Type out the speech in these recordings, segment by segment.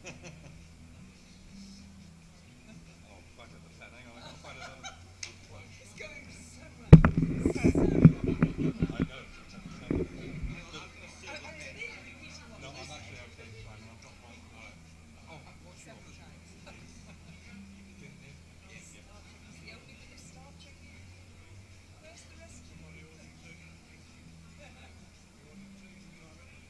Oh, back at the pen. Hang on, I can't find another. It's going so well. I know, it's at 10:07. The, And it's nearly repeating what no, we I'm said. actually okay, Simon. I've got one. Oh, what's yours? Several times. Didn't it? Yes, Yeah. Star Trek is the only bit of Star Trek you can think of. Where's the rest of Somebody it? ought to take a picture. You want to take a picture?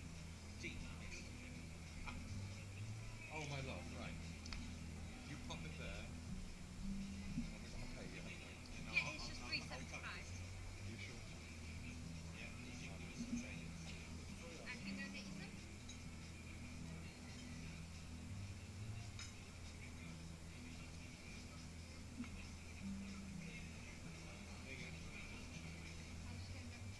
Oh, my love, right. You pop it there, and we've got to pay you, haven't we? Yeah, it's just 375. You sure? I can go get you some. I'll just go and grab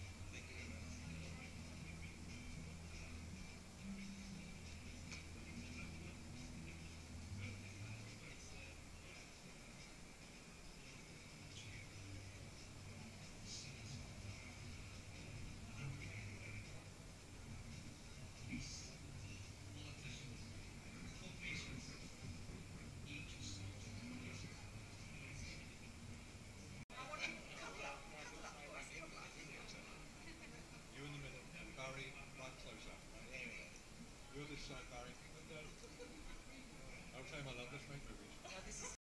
You in the middle. Barry, right close up. You're this side, Barry. Okay, my love, let's make movies. Now this is